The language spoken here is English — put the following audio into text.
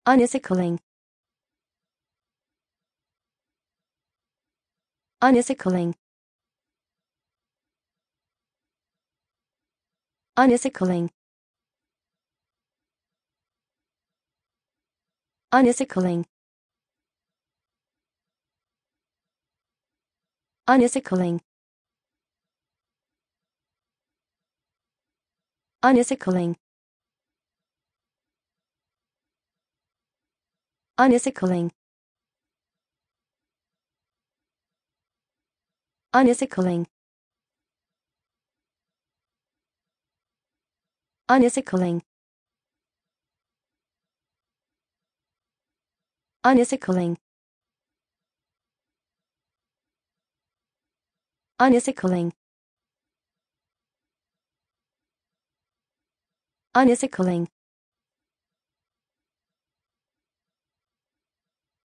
Unicycling. Unicycling. Unicycling. Unicycling. Unicycling. Unicycling. Unicycling. Unicycling. Unicycling. Unicycling. Unicycling. Unicycling.